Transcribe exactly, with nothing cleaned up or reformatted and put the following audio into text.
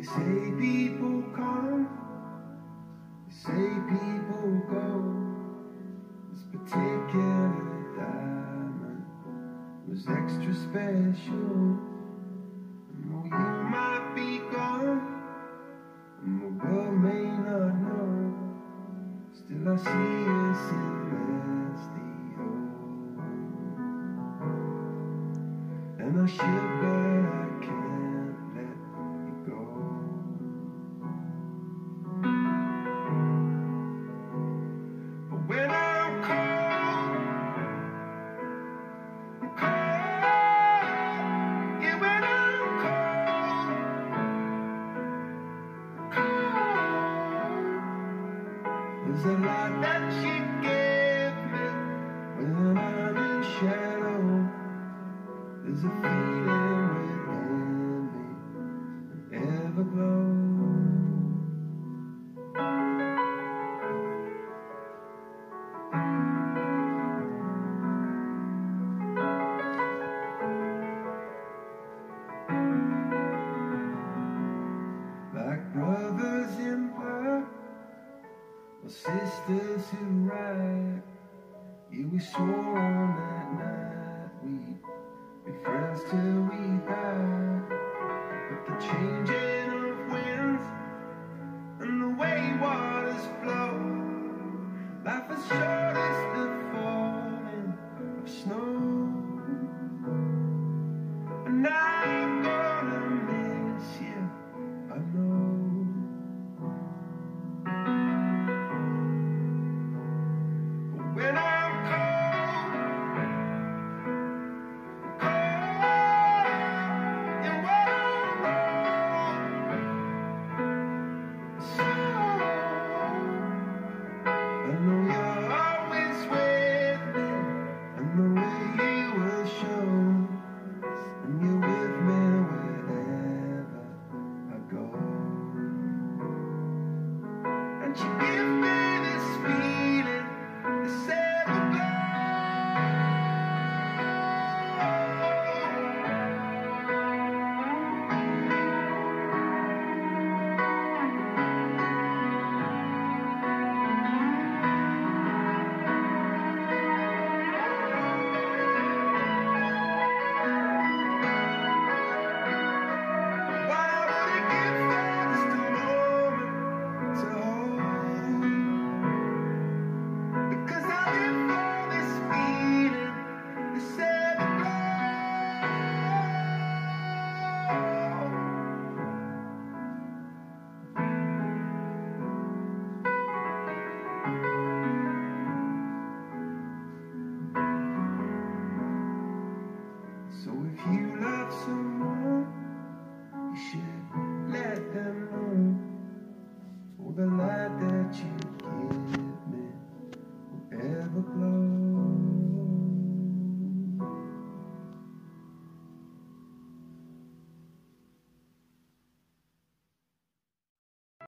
say people come, they say people go. This particular diamond was extra special. And though you might be gone, and the world may not know, still I see us in Celestial. And I should, but I can't let you go. But when I'm cold, I'm cold. Yeah, when I'm cold, cold. There's a lot that you give me when I'm in shadow. There's a feeling within me that ever glows. Like brothers in blood, or sisters who ride. Yeah, we swore on that night we'd be friends till we die. But the changing of winds and the way waters flow, life is short as the falling of snow. And I'm gonna miss you, I know. But when I'm cold, I know you're always with me, and the way you will show, and you're with me wherever I go. And you